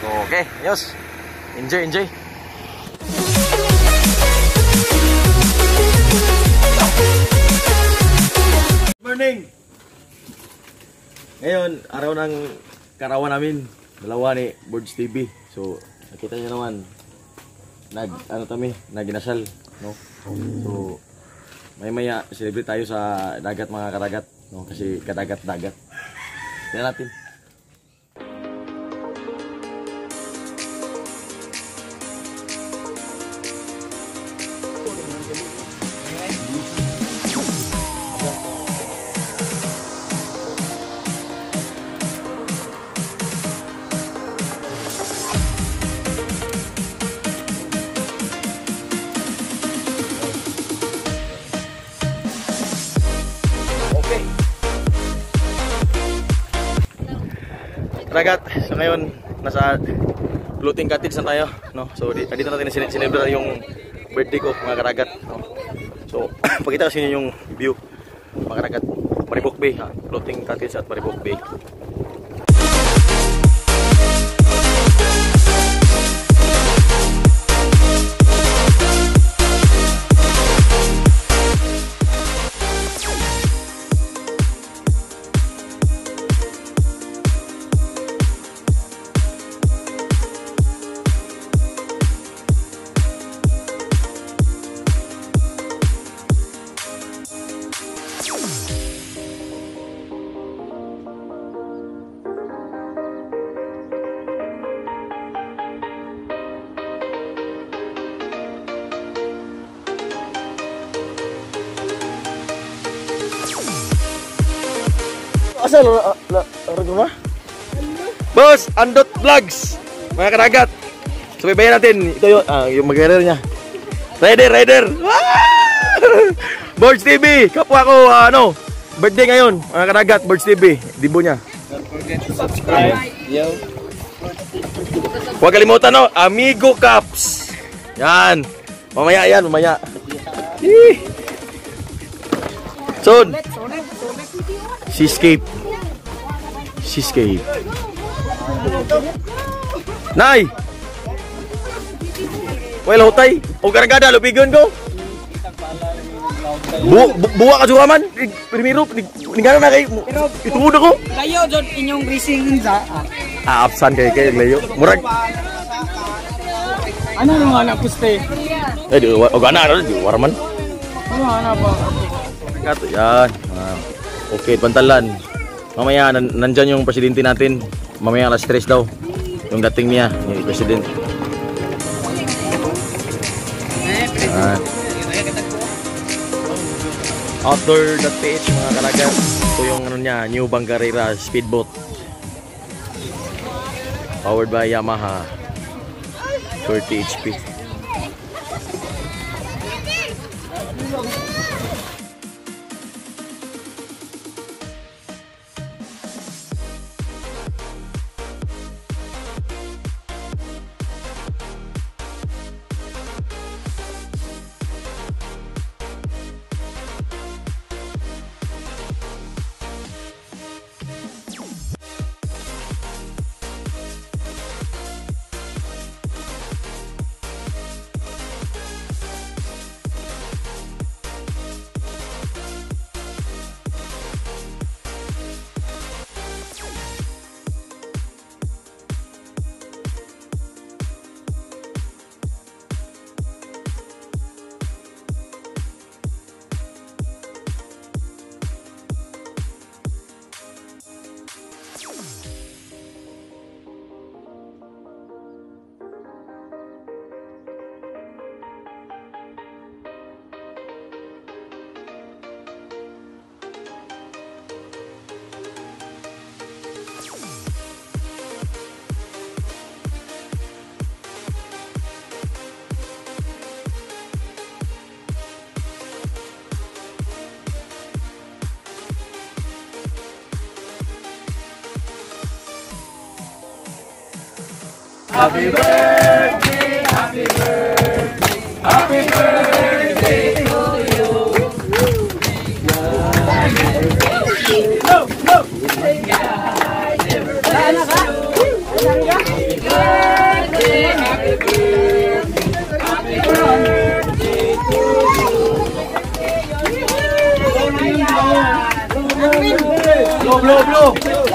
So, okay, ayos. Enjoy, enjoy. Good morning. Ngayon, araw ng karawan namin. Dalawa ni BORDZ TV. So, nakita niyo naman, naginasal, no? So, maya celebrate tayo sa dagat mga kadagat, no? Kasi kadagat-dagat. Tingnan natin. Kadagat, so ngayon nasa floating cottage na tayo, no? So dito natin sinelebrate yung birthday ko mga kadagat, no? So pakita ko sa inyo yung view mga kadagat, Maribok Bay, ha? Floating cottage at Maribok Bay. Asa lo rumah? Bos, Andot Vlogs. Mga kadagat. Subaybayan natin. Ito yung mag-rider niya. Rider. BORDZ TV. Kapwa ko birthday ngayon. Mga kadagat, BORDZ TV. Dibo niya. Don't forget to subscribe. Yo. Huwag kalimutan, no? Amigo Caps. Yan. Mamaya yan, mamaya. Son. Seascape. Nay. Well, hotay. O garagada, lupigon ko. Buwa ka juga man. Primero, ningana na kayo. Ituod ako. Layo, John, inyong racing sa... Absan kayo layo. Murag. Ano nga na puste? O gana, warman. Ano ba? Kato, yan. Okay, pantalan. Mamaya, nandyan yung presidente natin. Mamaya alas 3 daw. Yung dating niya, yung president. Outdoor.ph mga kalagat. Ito yung niya, New Bangarera Speedboat. Powered by Yamaha. 40 HP. Happy birthday, happy birthday, happy birthday to you. No, no. blue.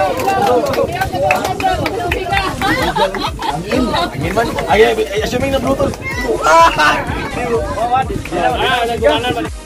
Angin man. Ay, assuming na Bluetooth. Ah!